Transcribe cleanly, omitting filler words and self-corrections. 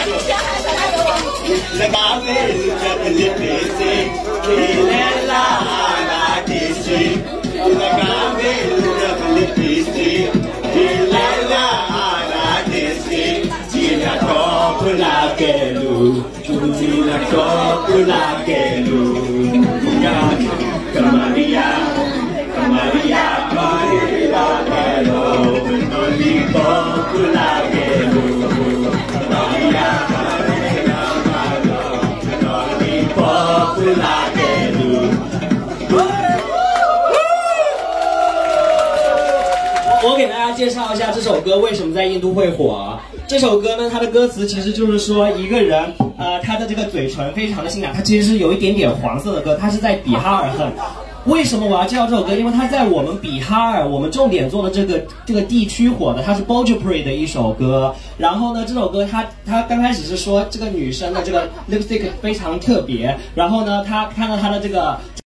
我给大家介绍一下这首歌为什么在印度会火。这首歌呢，它的歌词其实就是说一个人，他的这个嘴唇非常的性感，它其实是有一点点黄色的歌，它是在比哈尔很。为什么我要介绍这首歌？因为它在我们比哈尔，我们重点做的这个地区火的，它是 Bhojpuri 的一首歌。然后呢，这首歌它刚开始是说这个女生的这个 lipstick 非常特别，然后呢，她看到她的这个